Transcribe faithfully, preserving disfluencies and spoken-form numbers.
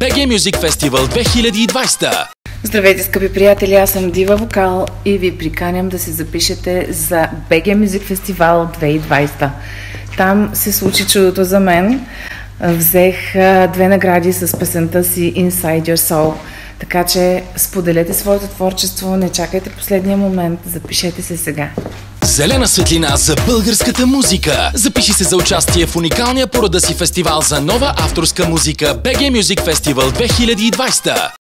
би джи Music Festival две хиляди и двадесета. Здравейте, скъпи приятели, аз съм Дива Вокал и ви приканям да се запишете за би джи Music Festival две хиляди и двадесета. Там се случи чудото за мен. Взех две награди с песента си Inside Your Soul. Така че споделете своето творчество, не чакайте последния момент, запишете се сега. Зелена светлина за българската музика. Запиши се за участие в уникалния по рода си фестивал за нова авторска музика би джи Music Festival две хиляди и двадесета.